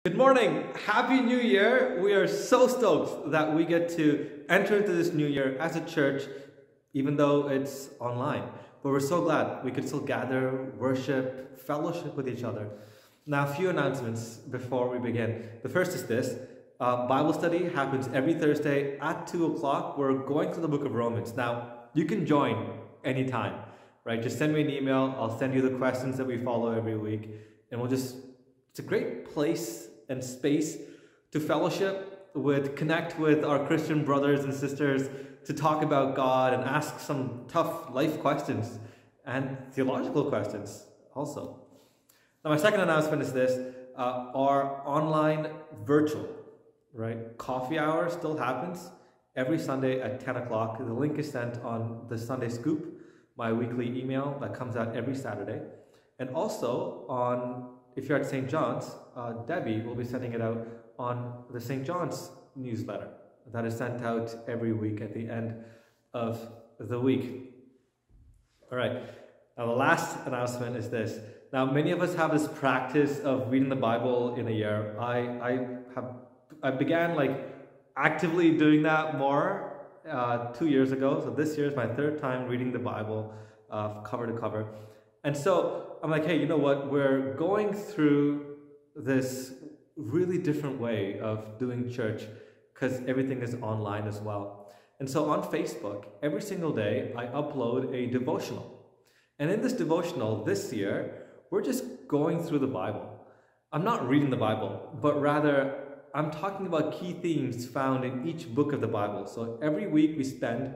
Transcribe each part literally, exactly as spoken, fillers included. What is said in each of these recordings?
Good morning, Happy New Year. We are so stoked that we get to enter into this new year as a church, even though it's online. But we're so glad we could still gather, worship, fellowship with each other. Now, a few announcements before we begin. The first is this. Uh, Bible study happens every Thursday at two o'clock. We're going through the book of Romans. Now, you can join anytime, right? Just send me an email. I'll send you the questions that we follow every week. And we'll just, it's a great place and space to fellowship with, connect with our Christian brothers and sisters, to talk about God and ask some tough life questions and theological questions also. Now, my second announcement is this. Uh, our online virtual, right, coffee hour still happens every Sunday at ten o'clock. The link is sent on the Sunday Scoop, my weekly email that comes out every Saturday. And also on, if you're at Saint John's, uh, Debbie will be sending it out on the Saint John's newsletter that is sent out every week at the end of the week. All right, now the last announcement is this. Now, many of us have this practice of reading the Bible in a year. I, I have I began like actively doing that more uh, two years ago. So this year is my third time reading the Bible uh, cover to cover. And so I'm like, hey, you know what? We're going through this really different way of doing church because everything is online as well. And so on Facebook, every single day, I upload a devotional. And in this devotional this year, we're just going through the Bible. I'm not reading the Bible, but rather I'm talking about key themes found in each book of the Bible. So every week we spend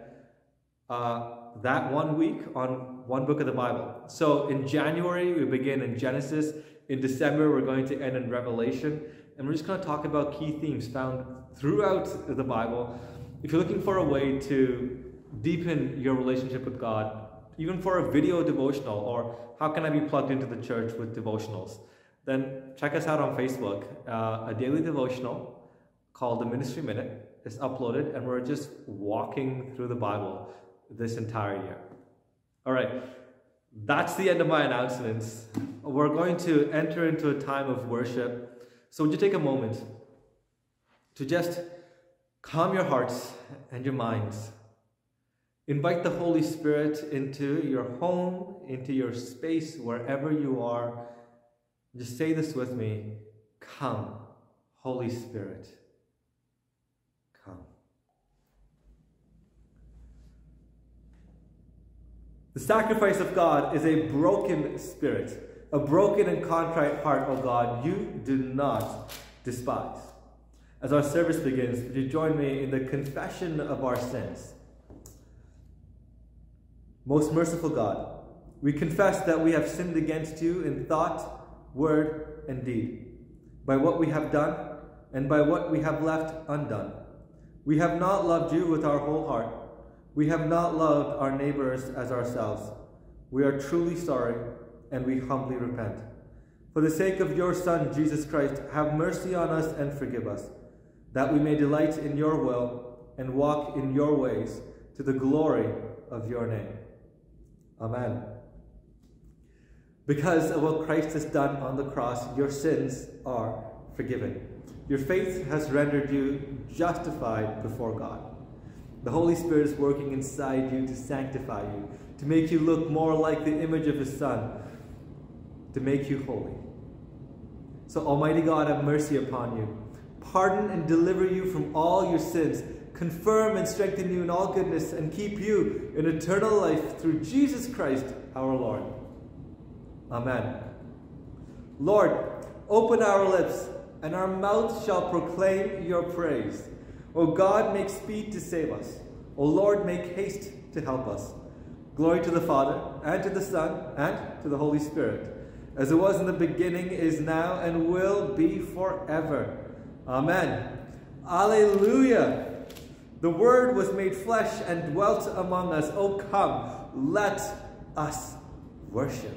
uh, that one week on one book of the Bible. So in January, we begin in Genesis. In December, we're going to end in Revelation. And we're just going to talk about key themes found throughout the Bible. If you're looking for a way to deepen your relationship with God, even for a video devotional, or how can I be plugged into the church with devotionals, then check us out on Facebook. Uh, a daily devotional called the Ministry Minute is uploaded, and we're just walking through the Bible this entire year. All right, that's the end of my announcements. We're going to enter into a time of worship. So would you take a moment to just calm your hearts and your minds. Invite the Holy Spirit into your home, into your space, wherever you are. Just say this with me. Come, Holy Spirit. Come. The sacrifice of God is a broken spirit, a broken and contrite heart, O God, you do not despise. As our service begins, would you join me in the confession of our sins? Most merciful God, we confess that we have sinned against you in thought, word, and deed, by what we have done and by what we have left undone. We have not loved you with our whole heart. We have not loved our neighbors as ourselves. We are truly sorry, and we humbly repent. For the sake of your Son, Jesus Christ, have mercy on us and forgive us, that we may delight in your will and walk in your ways to the glory of your name. Amen. Because of what Christ has done on the cross, your sins are forgiven. Your faith has rendered you justified before God. The Holy Spirit is working inside you to sanctify you, to make you look more like the image of His Son, to make you holy. So Almighty God, have mercy upon you, pardon and deliver you from all your sins, confirm and strengthen you in all goodness, and keep you in eternal life through Jesus Christ our Lord. Amen. Lord, open our lips, and our mouth shall proclaim your praise. O God, make speed to save us. O Lord, make haste to help us. Glory to the Father, and to the Son, and to the Holy Spirit, as it was in the beginning, is now, and will be forever. Amen. Alleluia. The Word was made flesh and dwelt among us. Oh, come, let us worship.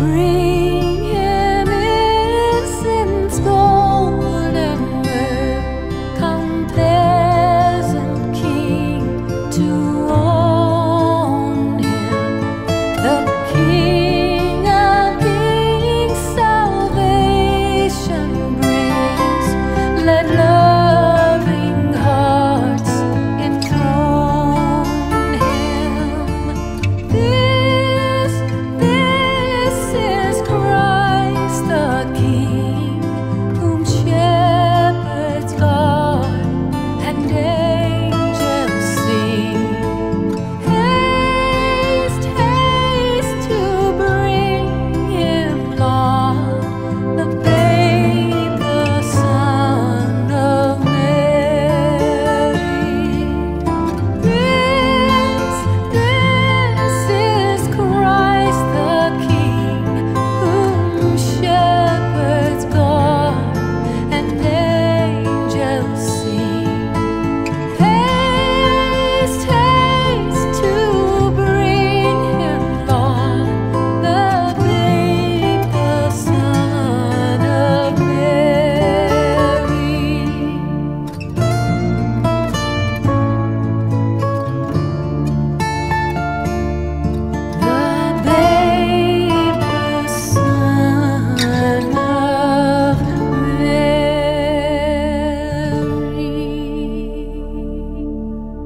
Bring him incense, gold and myrrh. Come, peasant king, to own him, the King of kings. Salvation brings. Let loving hearts enthrone him. This, this is Christ the King, whom shepherds guard and angels sing. Haste, haste to bring him, Lord, the babe, the Son of Mary. This, this is Christ the King, whom shepherds guard and angels sing. Haste, haste to bring him, Lord, the babe, the Son of Mary. The babe, the Son of Mary.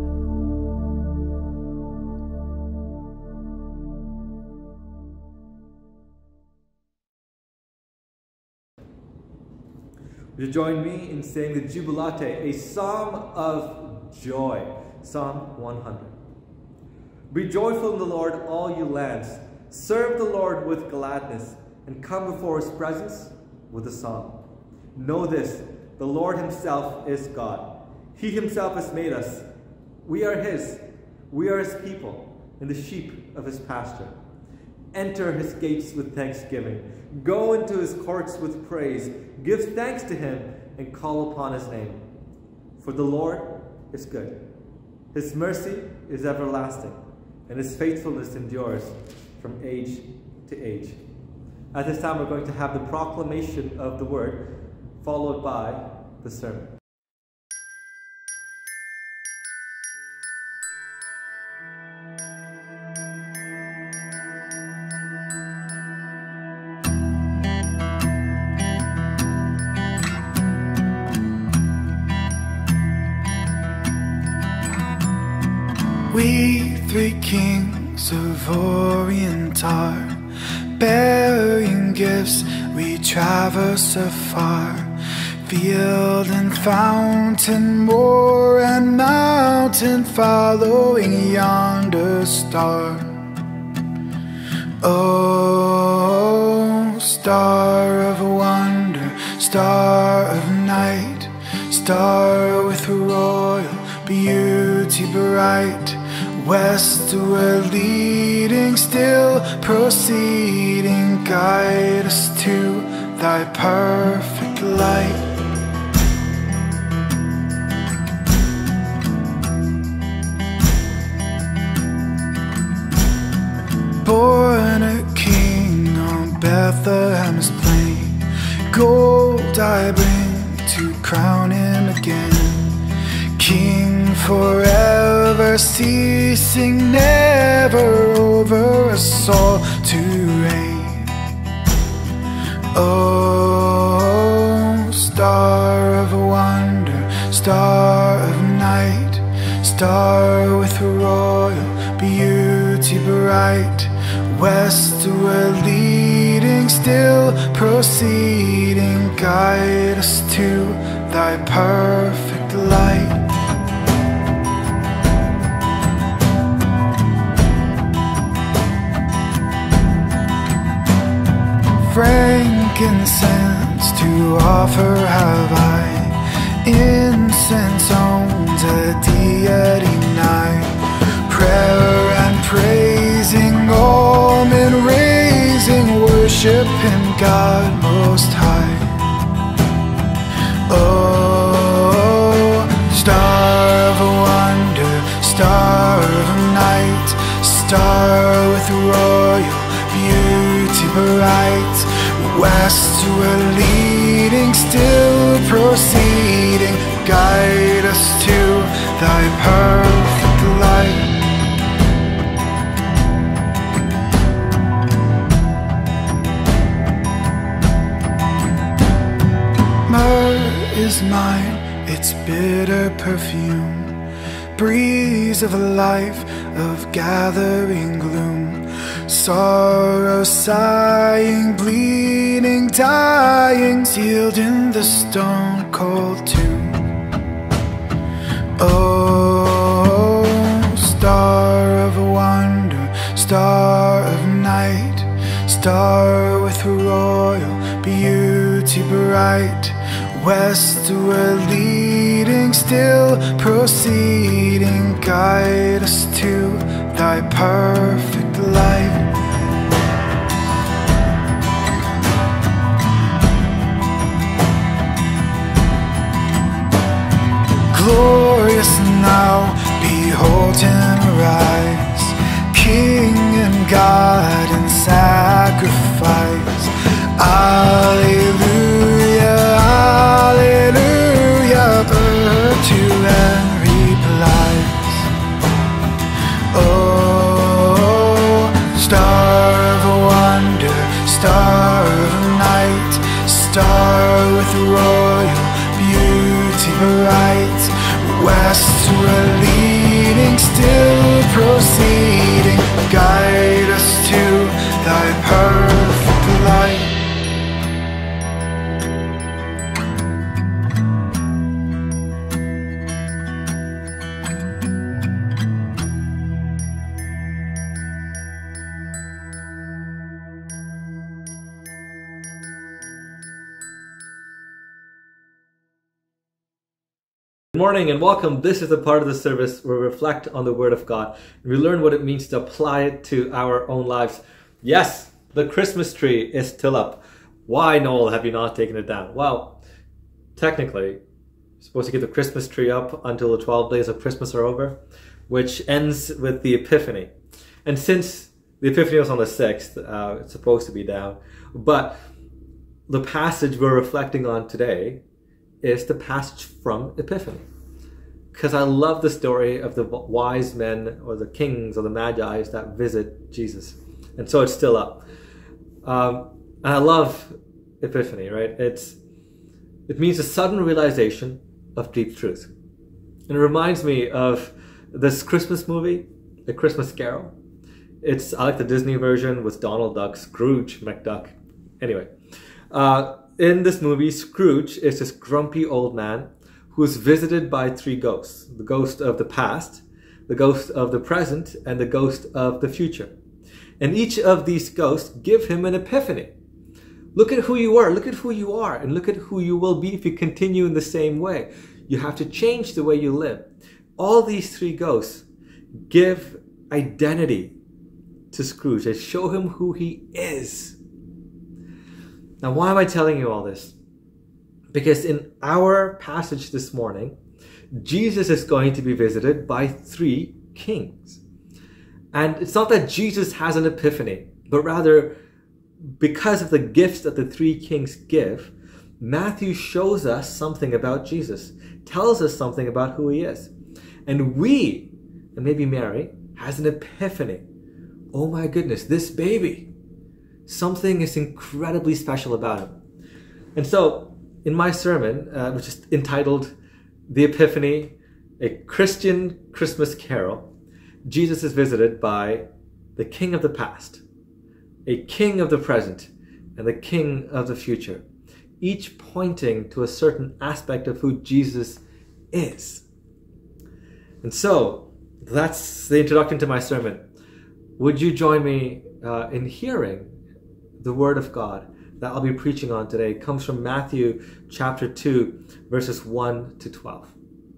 Would you join me in saying the Jubilate, a psalm of joy? Psalm one hundred. Be joyful in the Lord, all you lands. Serve the Lord with gladness, and come before his presence with a song. Know this, the Lord himself is God. He himself has made us. We are his. We are his people, and the sheep of his pasture. Enter his gates with thanksgiving. Go into his courts with praise. Give thanks to him and call upon his name. For the Lord is good. His mercy is everlasting, and his faithfulness endures from age to age. At this time, we're going to have the proclamation of the word, followed by the sermon. We three kings of Orient are bearing gifts, we traverse afar, field and fountain, moor and mountain, following yonder star. Oh, star of wonder, star of night, star with royal beauty bright, westward leading, still proceeding, guide us to thy perfect light. Born a king on Bethlehem's plain, gold I bring to crown him again. King forever, ceasing never, over us all to reign. Oh, star of wonder, star of night, star with royal beauty bright, westward leading, still proceeding, guide us to thy perfect light. Frankincense to offer have I, incense owns a deity nigh. Prayer and praising, all men raising, worship him, God most high. Oh, star of wonder, star of night, star with royal beauty bright. West we're leading, still proceeding. Guide us to thy perfect light. Myrrh is mine, its bitter perfume, breeze of life, of gathering gloom. Sorrow sighing, bleeding, dying, sealed in the stone cold tomb. Oh, star of wonder, star of night, star with royal beauty bright. West we're leading, still proceeding. Guide us to thy perfect light. Glorious now, behold him rise, King and God in sacrifice. Alleluia, alleluia, birth to every replies. Oh, star of wonder, star of night, star with royal beauty bright. West we're leading, still proceeding. Guide us to thy perfect light. Good morning and welcome. This is the part of the service where we reflect on the Word of God and we learn what it means to apply it to our own lives. Yes, the Christmas tree is still up. Why, Noel, have you not taken it down? Well, technically, you're supposed to keep the Christmas tree up until the twelve days of Christmas are over, which ends with the Epiphany. And since the Epiphany was on the sixth, uh, it's supposed to be down. But the passage we're reflecting on today is the passage from Epiphany. Because I love the story of the wise men or the kings or the magi that visit Jesus. And so it's still up. Um, and I love Epiphany, right? It's It means a sudden realization of deep truth. And it reminds me of this Christmas movie, A Christmas Carol. It's, I like the Disney version with Donald Duck, Scrooge McDuck. Anyway, uh, in this movie, Scrooge is this grumpy old man who is visited by three ghosts. The ghost of the past, the ghost of the present, and the ghost of the future. And each of these ghosts give him an epiphany. Look at who you were, look at who you are, and look at who you will be if you continue in the same way. You have to change the way you live. All these three ghosts give identity to Scrooge. They show him who he is. Now, why am I telling you all this? Because in our passage this morning, Jesus is going to be visited by three kings. And it's not that Jesus has an epiphany, but rather because of the gifts that the three kings give, Matthew shows us something about Jesus, tells us something about who he is. And we, and maybe Mary, has an epiphany. Oh my goodness, this baby, something is incredibly special about him. And so, in my sermon, uh, which is entitled The Epiphany, a Christian Christmas Carol, Jesus is visited by the king of the past, a king of the present, and the king of the future, each pointing to a certain aspect of who Jesus is. And so, that's the introduction to my sermon. Would you join me uh, in hearing the Word of God that I'll be preaching on today? It comes from Matthew chapter two, verses one to twelve.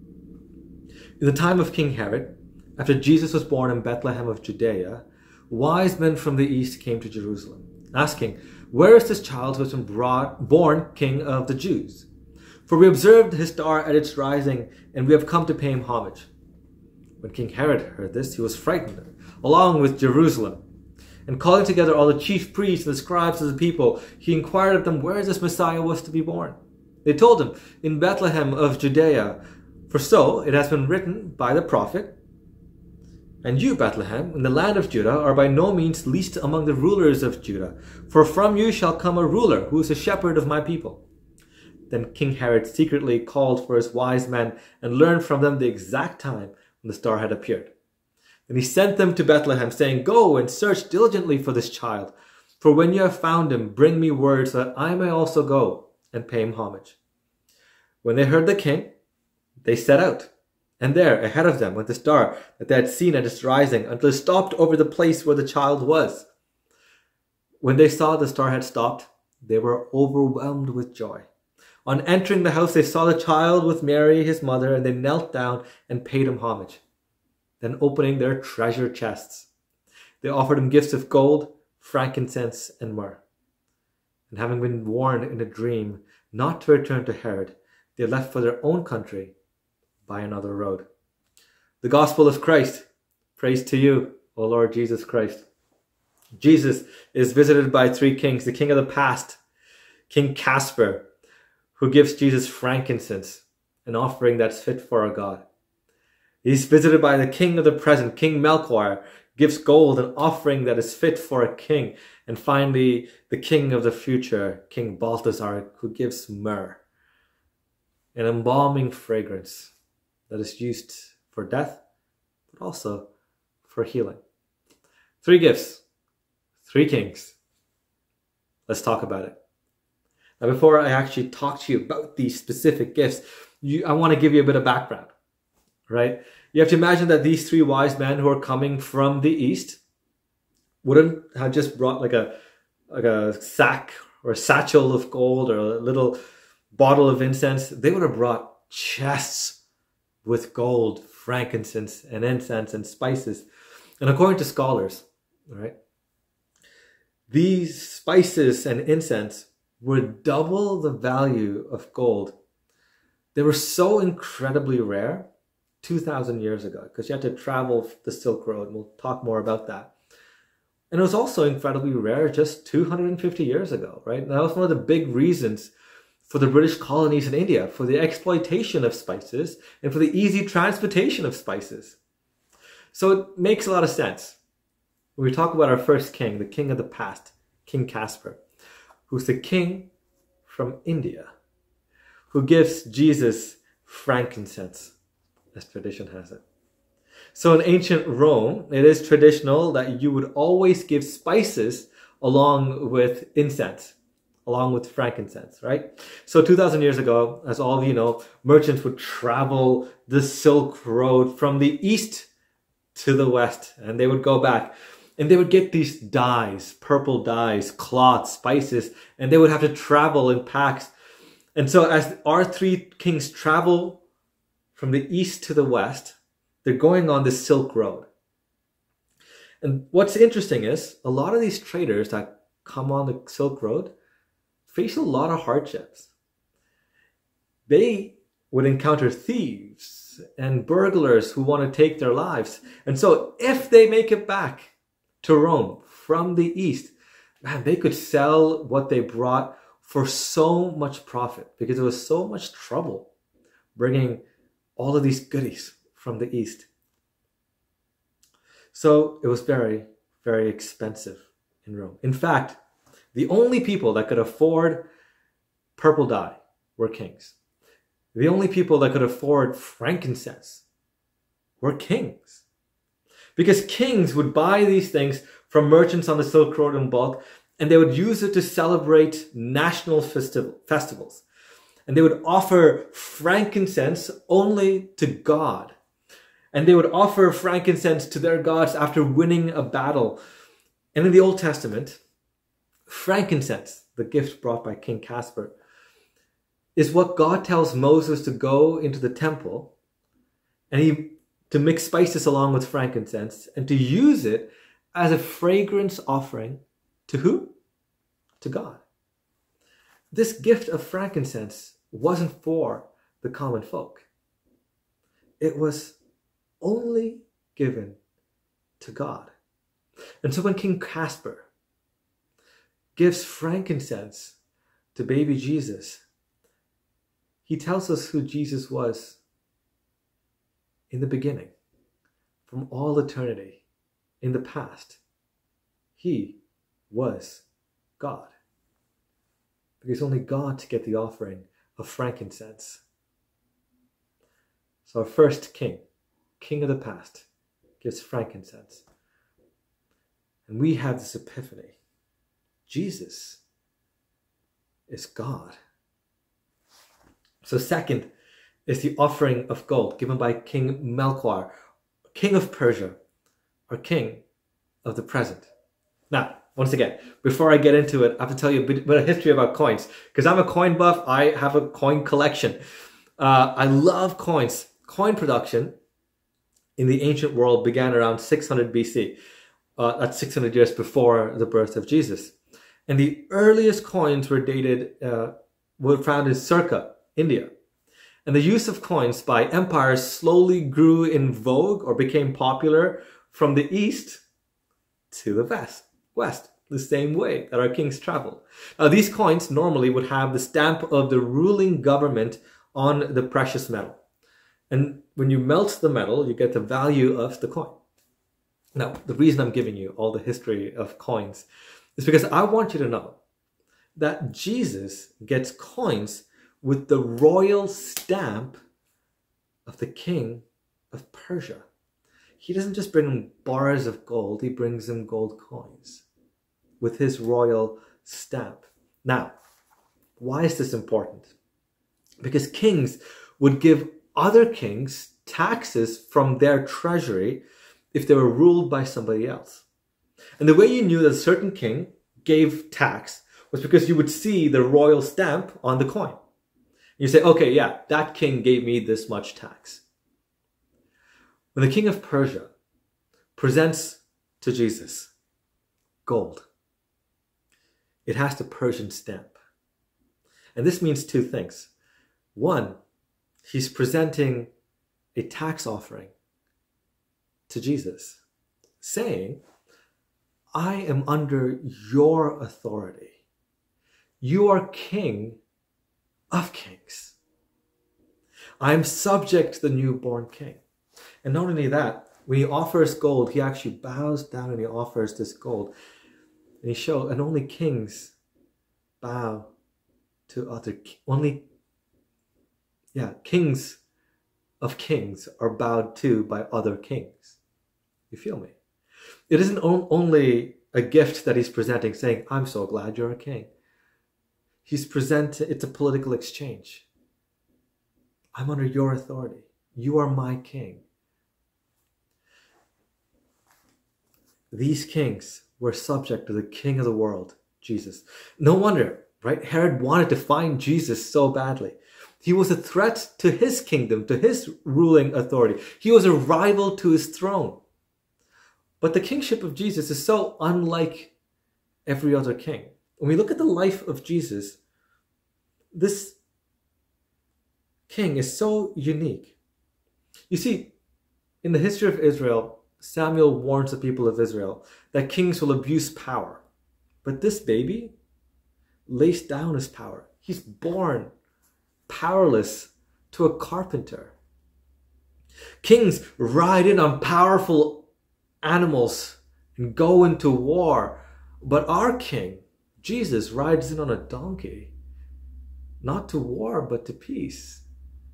In the time of King Herod, after Jesus was born in Bethlehem of Judea, wise men from the east came to Jerusalem, asking, "Where is this child who has been brought, born King of the Jews? For we observed his star at its rising, and we have come to pay him homage." When King Herod heard this, he was frightened, along with Jerusalem. And calling together all the chief priests and the scribes of the people, he inquired of them where this Messiah was to be born. They told him, in Bethlehem of Judea, for so it has been written by the prophet, and you, Bethlehem, in the land of Judah, are by no means least among the rulers of Judah, for from you shall come a ruler who is a shepherd of my people. Then King Herod secretly called for his wise men and learned from them the exact time when the star had appeared. Then he sent them to Bethlehem, saying, Go and search diligently for this child, for when you have found him, bring me word so that I may also go and pay him homage. When they heard the king, they set out. And there, ahead of them, went the star that they had seen at its rising, until it stopped over the place where the child was. When they saw the star had stopped, they were overwhelmed with joy. On entering the house, they saw the child with Mary, his mother, and they knelt down and paid him homage. Then opening their treasure chests, they offered him gifts of gold, frankincense, and myrrh. And having been warned in a dream not to return to Herod, they left for their own country by another road. The Gospel of Christ. Praise to you, O Lord Jesus Christ. Jesus is visited by three kings, the king of the past, King Casper, who gives Jesus frankincense, an offering that's fit for a god. He's visited by the king of the present, King Melchior, gives gold, an offering that is fit for a king. And finally, the king of the future, King Balthazar, who gives myrrh, an embalming fragrance that is used for death, but also for healing. Three gifts, three kings. Let's talk about it. Now, before I actually talk to you about these specific gifts, you, I want to give you a bit of background, right? You have to imagine that these three wise men who are coming from the east wouldn't have just brought like a, like a sack or a satchel of gold or a little bottle of incense. They would have brought chests with gold, frankincense, and incense and spices. And according to scholars, right, these spices and incense were double the value of gold. They were so incredibly rare two thousand years ago because you had to travel the Silk Road, and we'll talk more about that. And it was also incredibly rare just two hundred fifty years ago, right? And that was one of the big reasons for the British colonies in India, for the exploitation of spices and for the easy transportation of spices. So it makes a lot of sense when we talk about our first king, the king of the past, King Casper, who's the king from India, who gives Jesus frankincense, as tradition has it. So in ancient Rome, it is traditional that you would always give spices along with incense, along with frankincense, right? So two thousand years ago, as all of you know, merchants would travel the Silk Road from the east to the west, and they would go back. And they would get these dyes, purple dyes, cloth, spices, and they would have to travel in packs. And so as our three kings travel from the east to the west, they're going on this Silk Road. And what's interesting is a lot of these traders that come on the Silk Road face a lot of hardships. They would encounter thieves and burglars who want to take their lives. And so if they make it back to Rome from the east, man, they could sell what they brought for so much profit because it was so much trouble bringing all of these goodies from the east. So it was very, very expensive in Rome. In fact, the only people that could afford purple dye were kings. The only people that could afford frankincense were kings. Because kings would buy these things from merchants on the Silk Road in bulk, and they would use it to celebrate national festival, festivals. And they would offer frankincense only to God. And they would offer frankincense to their gods after winning a battle. And in the Old Testament, frankincense, the gift brought by King Casper, is what God tells Moses to go into the temple and he to mix spices along with frankincense and to use it as a fragrance offering to who? To God. This gift of frankincense wasn't for the common folk. It was only given to God. And so when King Casper gives frankincense to baby Jesus, he tells us who Jesus was in the beginning, from all eternity, in the past. He was God. Because only God to get the offering of frankincense. So our first king, king of the past, gives frankincense. And we have this epiphany. Jesus is God. So second is the offering of gold given by King Melchior, king of Persia, or king of the present. Now, once again, before I get into it, I have to tell you a bit, bit of history about coins. Because I'm a coin buff, I have a coin collection. Uh, I love coins. Coin production in the ancient world began around six hundred B C. Uh, that's six hundred years before the birth of Jesus. And the earliest coins were dated, uh, were found in Circa, India. And the use of coins by empires slowly grew in vogue or became popular from the east to the west, west, the same way that our kings traveled. Now, these coins normally would have the stamp of the ruling government on the precious metal. And when you melt the metal, you get the value of the coin. Now, the reason I'm giving you all the history of coins is because I want you to know that Jesus gets coins with the royal stamp of the king of Persia. He doesn't just bring him bars of gold, he brings him gold coins with his royal stamp. Now, why is this important? Because kings would give other kings taxes from their treasury if they were ruled by somebody else. And the way you knew that a certain king gave tax was because you would see the royal stamp on the coin. You say, okay, yeah, that king gave me this much tax. When the king of Persia presents to Jesus gold, it has the Persian stamp. And this means two things. One, he's presenting a tax offering to Jesus, saying, I am under your authority. You are king of kings. I am subject to the newborn king. And not only that, when he offers gold, he actually bows down and he offers this gold. And he shows, and only kings bow to other, only, yeah, kings of kings are bowed to by other kings. You feel me? It isn't only a gift that he's presenting, saying, I'm so glad you're a king. He's presenting, it's a political exchange. I'm under your authority. You are my king. These kings were subject to the king of the world, Jesus. No wonder, right? Herod wanted to find Jesus so badly. He was a threat to his kingdom, to his ruling authority. He was a rival to his throne. But the kingship of Jesus is so unlike every other king. When we look at the life of Jesus, this king is so unique. You see, in the history of Israel, Samuel warns the people of Israel that kings will abuse power. But this baby lays down his power. He's born powerless to a carpenter. Kings ride in on powerful animals and go into war. But our king, Jesus, rides in on a donkey, not to war, but to peace.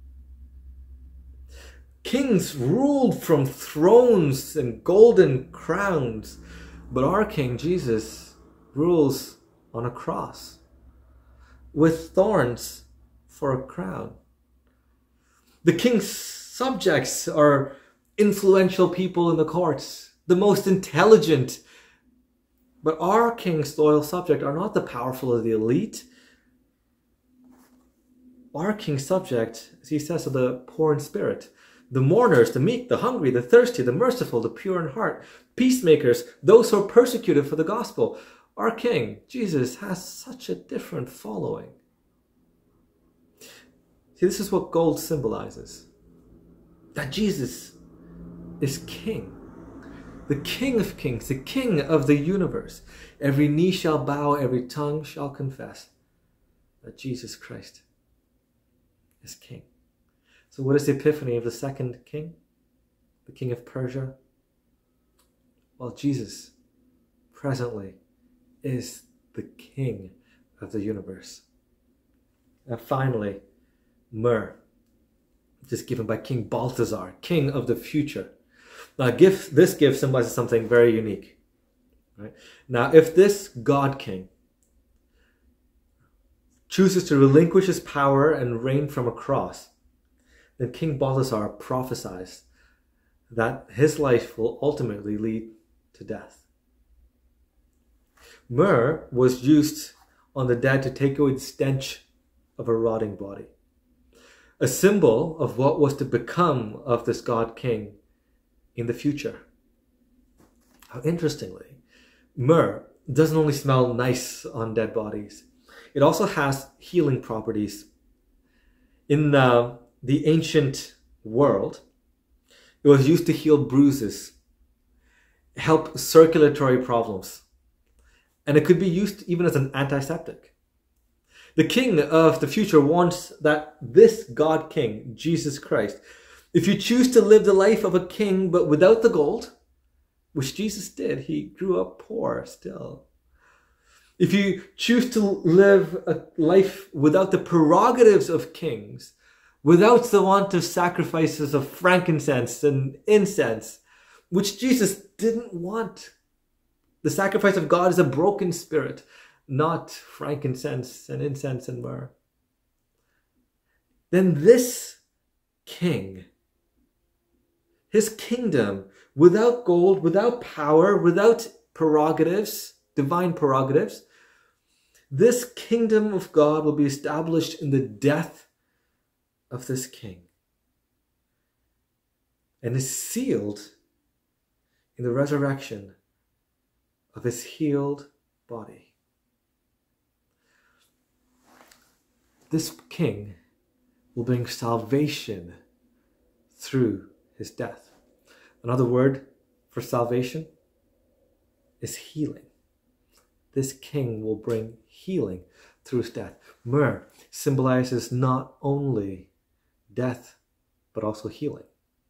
Kings ruled from thrones and golden crowns, but our King Jesus rules on a cross with thorns for a crown. The king's subjects are influential people in the courts, the most intelligent. But our king's loyal subjects are not the powerful or the elite. Our king's subject, as he says, are the poor in spirit, the mourners, the meek, the hungry, the thirsty, the merciful, the pure in heart, peacemakers, those who are persecuted for the gospel. Our king, Jesus, has such a different following. See, this is what gold symbolizes. That Jesus is king. the King of kings, the King of the universe. Every knee shall bow, every tongue shall confess that Jesus Christ is King. So what is the epiphany of the second king? The king of Persia? Well, Jesus presently is the King of the universe. And finally, myrrh, which is given by King Balthazar, king of the future. Now, gift, this gift symbolizes something very unique. Right? Now, if this God King chooses to relinquish his power and reign from a cross, then King Balthazar prophesies that his life will ultimately lead to death. Myrrh was used on the dead to take away the stench of a rotting body, a symbol of what was to become of this God King in the future. How interestingly, myrrh doesn't only smell nice on dead bodies, it also has healing properties. In uh, the ancient world, it was used to heal bruises, help circulatory problems, and it could be used even as an antiseptic. The King of the future wants that this God King, Jesus Christ, if you choose to live the life of a king but without the gold, which Jesus did, he grew up poor still. If you choose to live a life without the prerogatives of kings, without the want of sacrifices of frankincense and incense, which Jesus didn't want. The sacrifice of God is a broken spirit, not frankincense and incense and myrrh. Then this king, his kingdom, without gold, without power, without prerogatives, divine prerogatives, this kingdom of God will be established in the death of this king and is sealed in the resurrection of his healed body. This king will bring salvation through his death. Another word for salvation is healing. This king will bring healing through his death. Myrrh symbolizes not only death, but also healing.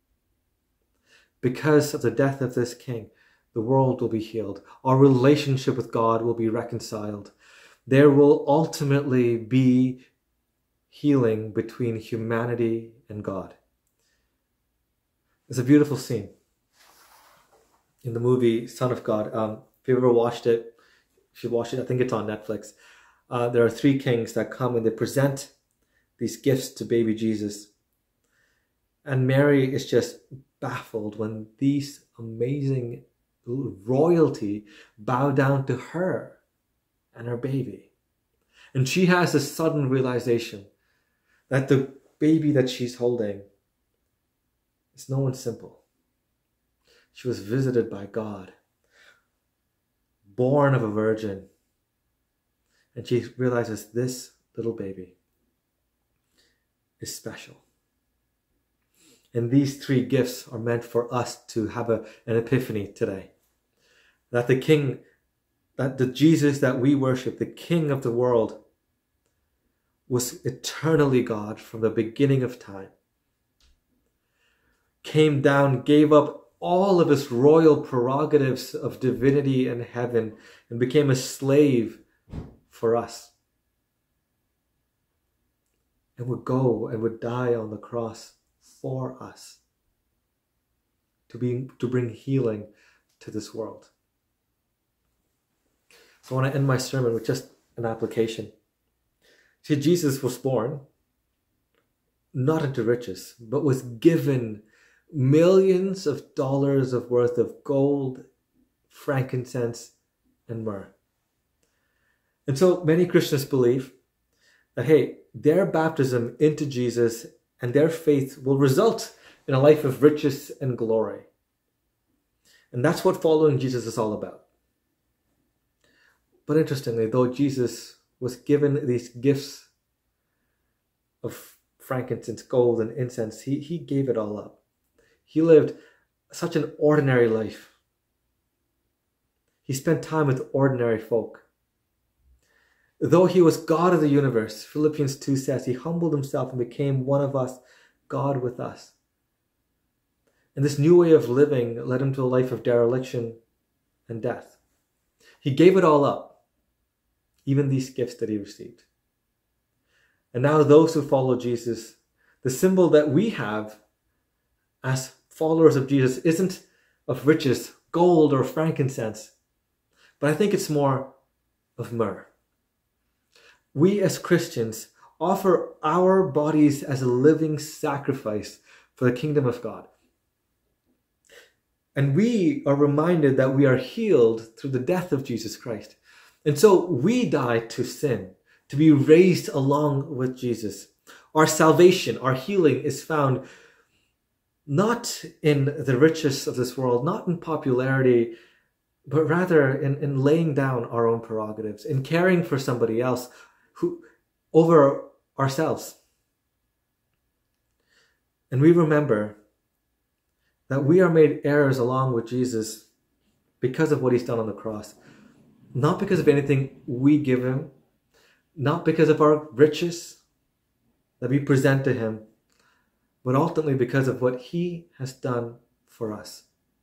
Because of the death of this king, the world will be healed. Our relationship with God will be reconciled. There will ultimately be healing between humanity and God. It's a beautiful scene in the movie Son of God. Um, if you ever watched it, you should watch it. I think it's on Netflix. Uh, there are three kings that come and they present these gifts to baby Jesus. And Mary is just baffled when these amazing royalty bow down to her and her baby. And she has a sudden realization that the baby that she's holding is no one simple. She was visited by God, born of a virgin. And she realizes this little baby is special. And these three gifts are meant for us to have a, an epiphany today. That the King, that the Jesus that we worship, the King of the world, was eternally God from the beginning of time. Came down, gave up all of his royal prerogatives of divinity and heaven, and became a slave for us. And would go and would die on the cross for us to be to bring healing to this world. So I want to end my sermon with just an application. See, Jesus was born not into riches, but was given millions of dollars of worth of gold, frankincense, and myrrh. And so many Christians believe that, hey, their baptism into Jesus and their faith will result in a life of riches and glory. And that's what following Jesus is all about. But interestingly, though Jesus was given these gifts of frankincense, gold, and incense, he, he gave it all up. He lived such an ordinary life he spent time with ordinary folk. Though he was God of the universe, Philippians two says, he humbled himself and became one of us, God with us. And this new way of living led him to a life of dereliction and death. He gave it all up, even these gifts that he received. And now those who follow Jesus, the symbol that we have as followers of Jesus isn't of riches, gold or frankincense, but I think it's more of myrrh. We as Christians offer our bodies as a living sacrifice for the kingdom of God. And we are reminded that we are healed through the death of Jesus Christ. And so we die to sin, to be raised along with Jesus. Our salvation, our healing is found not in the riches of this world, not in popularity, but rather in, in laying down our own prerogatives, in caring for somebody else who over ourselves. And we remember that we are made heirs along with Jesus because of what he's done on the cross. Not because of anything we give him, not because of our riches that we present to him, but ultimately because of what he has done for us.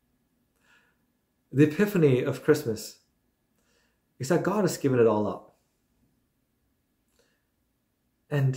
The epiphany of Christmas is that God has given it all up. And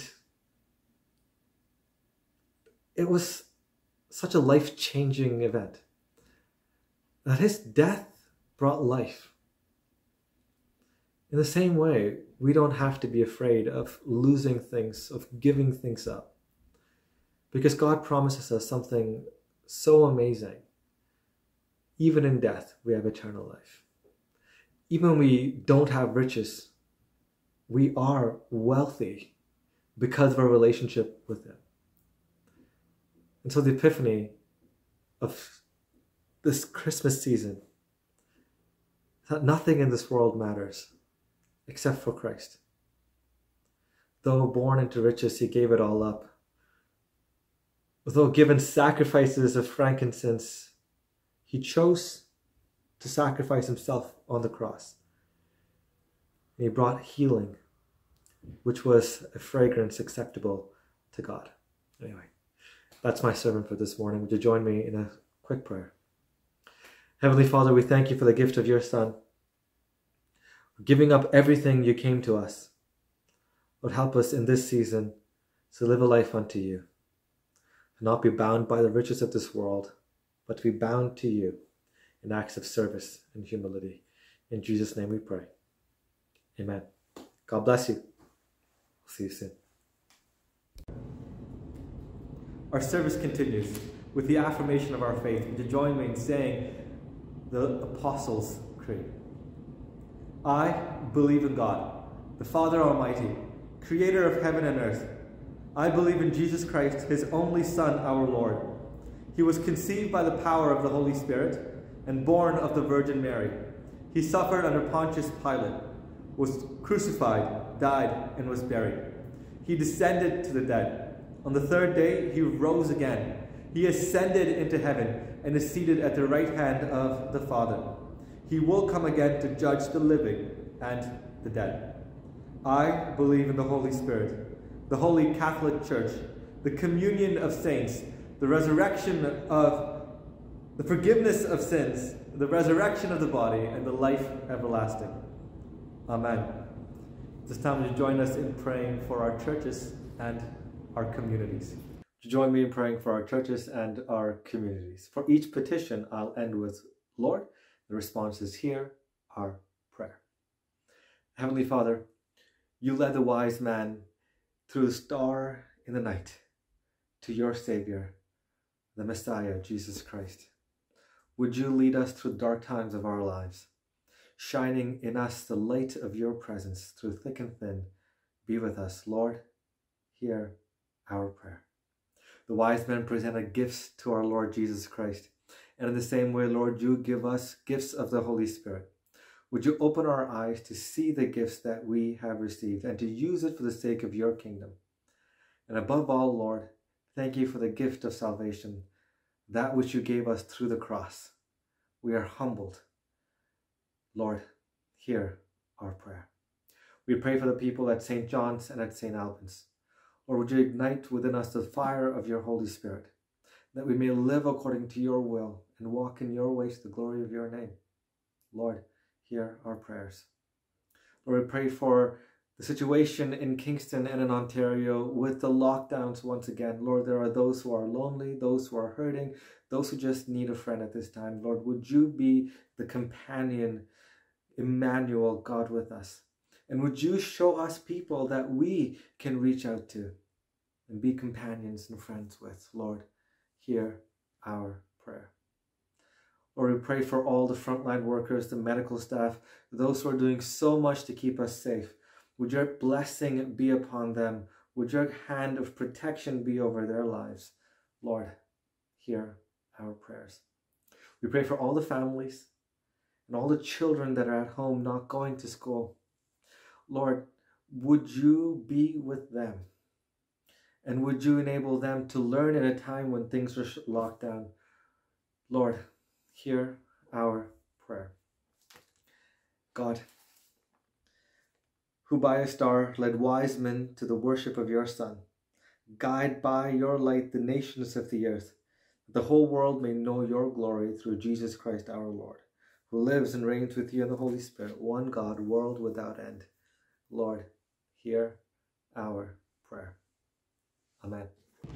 it was such a life-changing event that his death brought life. In the same way, we don't have to be afraid of losing things, of giving things up, because God promises us something so amazing. Even in death, we have eternal life. Even when we don't have riches, we are wealthy because of our relationship with him. And so the epiphany of this Christmas season is that nothing in this world matters except for Christ. Though born into riches, he gave it all up. Though given sacrifices of frankincense, he chose to sacrifice himself on the cross. And he brought healing, which was a fragrance acceptable to God. Anyway, that's my sermon for this morning. Would you join me in a quick prayer? Heavenly Father, we thank you for the gift of your Son. Giving up everything, you came to us. Lord, help us in this season to live a life unto you, to not be bound by the riches of this world, but to be bound to you in acts of service and humility. In Jesus' name we pray. Amen. God bless you. See you soon. Our service continues with the affirmation of our faith. Would you join me in saying the Apostles' Creed? I believe in God, the Father Almighty, creator of heaven and earth. I believe in Jesus Christ, his only Son, our Lord. He was conceived by the power of the Holy Spirit and born of the Virgin Mary. He suffered under Pontius Pilate, was crucified, died, and was buried. He descended to the dead. On the third day, he rose again. He ascended into heaven and is seated at the right hand of the Father. He will come again to judge the living and the dead. I believe in the Holy Spirit, the Holy Catholic Church, the communion of saints, the resurrection of the forgiveness of sins, the resurrection of the body, and the life everlasting. Amen. This time, would you join us in praying for our churches and our communities? Would you join me in praying for our churches and our communities? For each petition, I'll end with, Lord. The response is here, our prayer. Heavenly Father, you led the wise man through the star in the night to your Savior, the Messiah, Jesus Christ. Would you lead us through dark times of our lives, shining in us the light of your presence through thick and thin. Be with us, Lord. Hear our prayer. The wise men presented gifts to our Lord Jesus Christ. And in the same way, Lord, you give us gifts of the Holy Spirit. Would you open our eyes to see the gifts that we have received and to use it for the sake of your kingdom? And above all, Lord, thank you for the gift of salvation, that which you gave us through the cross. We are humbled. Lord, hear our prayer. We pray for the people at Saint John's and at Saint Albans. Lord, would you ignite within us the fire of your Holy Spirit, that we may live according to your will and walk in your ways to the glory of your name. Lord, hear our prayers. Lord, we pray for the situation in Kingston and in Ontario with the lockdowns once again. Lord, there are those who are lonely, those who are hurting, those who just need a friend at this time. Lord, would you be the companion, Emmanuel, God with us? And would you show us people that we can reach out to and be companions and friends with? Lord, hear our prayer. Lord, we pray for all the frontline workers, the medical staff, those who are doing so much to keep us safe. Would your blessing be upon them? Would your hand of protection be over their lives? Lord, hear our prayers. We pray for all the families and all the children that are at home not going to school. Lord, would you be with them? And would you enable them to learn in a time when things are locked down? Lord, hear our prayer. God, who by a star led wise men to the worship of your Son, guide by your light the nations of the earth, that the whole world may know your glory through Jesus Christ our Lord, who lives and reigns with you in the Holy Spirit, one God, world without end. Lord, hear our prayer. Amen.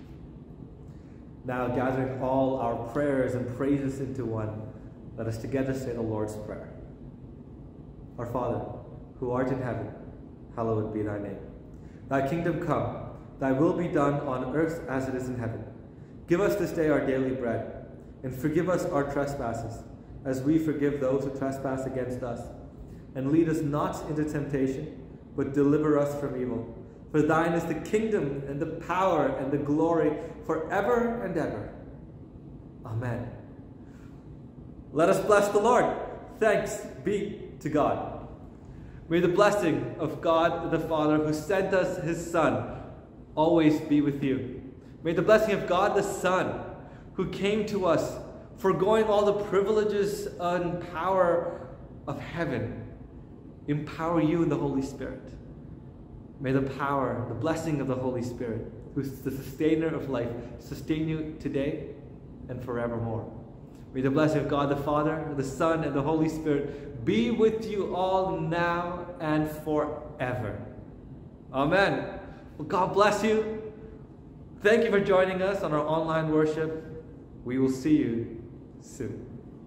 Now, gathering all our prayers and praises into one, let us together say the Lord's Prayer. Our Father, who art in heaven, hallowed be thy name. Thy kingdom come, thy will be done on earth as it is in heaven. Give us this day our daily bread, and forgive us our trespasses, as we forgive those who trespass against us. And lead us not into temptation, but deliver us from evil. For thine is the kingdom, and the power, and the glory, forever and ever. Amen. Let us bless the Lord. Thanks be to God. May the blessing of God the Father, who sent us his Son, always be with you. May the blessing of God the Son, who came to us, foregoing all the privileges and power of heaven, empower you in the Holy Spirit. May the power, the blessing of the Holy Spirit, who's the sustainer of life, sustain you today and forevermore. May the blessing of God the Father, the Son, and the Holy Spirit be with you all now and forever. Amen. Well, God bless you. Thank you for joining us on our online worship. We will see you soon.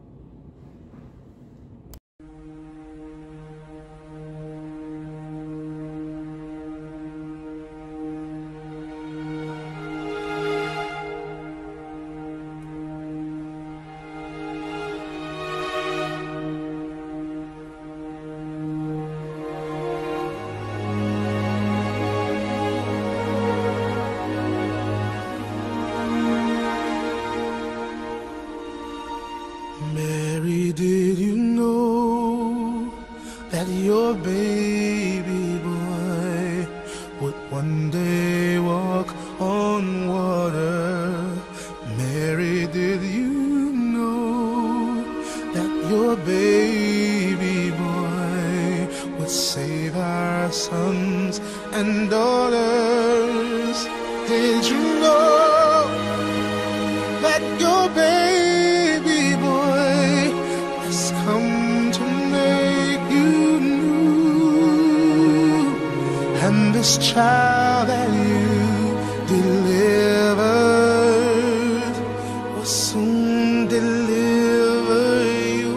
Mary, did you know that your baby boy would one day walk on water? Mary, did you know that your baby boy would save our sons and daughters? Did you know that your baby boy has come to make you new? And this child that you delivered will soon deliver you.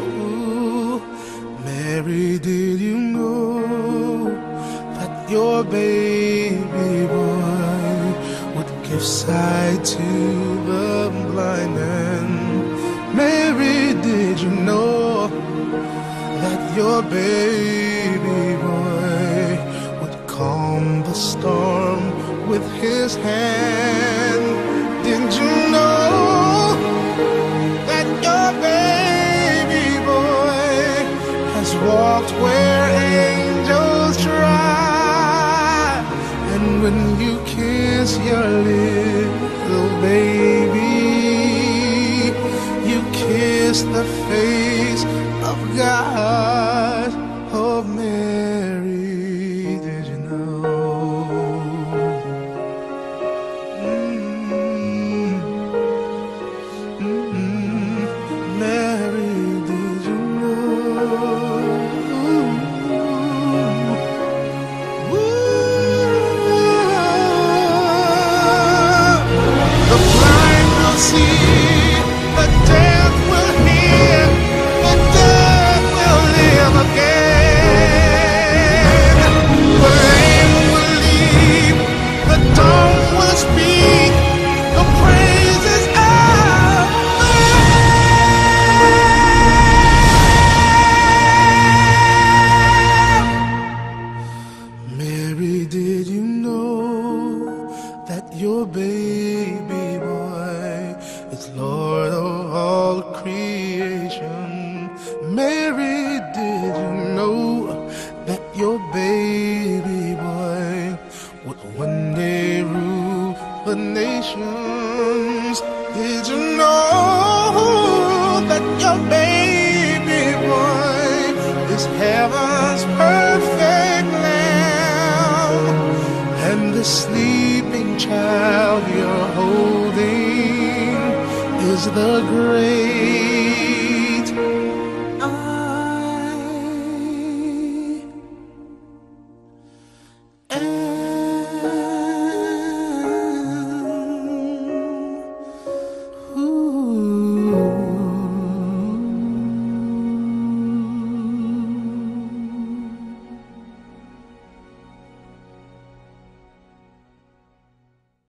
Mary, did you know that your baby boy would give sight to the blind man? Mary, did you know that your baby boy would calm the storm with his hand? Did you know that your baby boy has walked where angels try? And when you kiss your little baby, you kiss the face of God. your baby boy is Lord of all creation. Mary, did you know that your baby boy would one day rule the nations? Did you know that your baby boy is heaven's perfect lamb? And the sleeping child you're holding is the great